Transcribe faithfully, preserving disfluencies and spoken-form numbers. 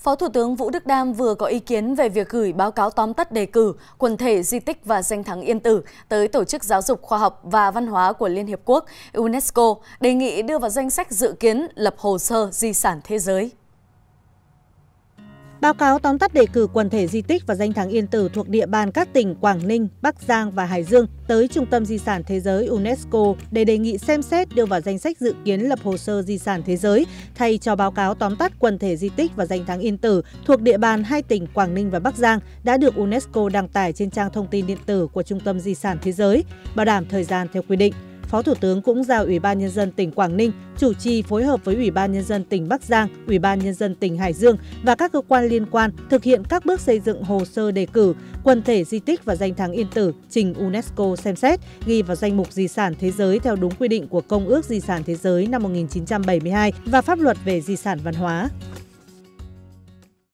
Phó Thủ tướng Vũ Đức Đam vừa có ý kiến về việc gửi báo cáo tóm tắt đề cử quần thể di tích và danh thắng Yên Tử tới Tổ chức Giáo dục Khoa học và Văn hóa của Liên Hiệp Quốc UNESCO, đề nghị đưa vào danh sách dự kiến lập hồ sơ di sản thế giới. Báo cáo tóm tắt đề cử quần thể di tích và danh thắng Yên Tử thuộc địa bàn các tỉnh Quảng Ninh, Bắc Giang và Hải Dương tới Trung tâm Di sản Thế giới UNESCO để đề nghị xem xét đưa vào danh sách dự kiến lập hồ sơ di sản thế giới, thay cho báo cáo tóm tắt quần thể di tích và danh thắng Yên Tử thuộc địa bàn hai tỉnh Quảng Ninh và Bắc Giang đã được UNESCO đăng tải trên trang thông tin điện tử của Trung tâm Di sản Thế giới, bảo đảm thời gian theo quy định. Phó Thủ tướng cũng giao Ủy ban Nhân dân tỉnh Quảng Ninh chủ trì phối hợp với Ủy ban Nhân dân tỉnh Bắc Giang, Ủy ban Nhân dân tỉnh Hải Dương và các cơ quan liên quan thực hiện các bước xây dựng hồ sơ đề cử quần thể di tích và danh thắng Yên Tử trình UNESCO xem xét, ghi vào danh mục di sản thế giới theo đúng quy định của Công ước Di sản Thế giới năm một nghìn chín trăm bảy mươi hai và pháp luật về di sản văn hóa.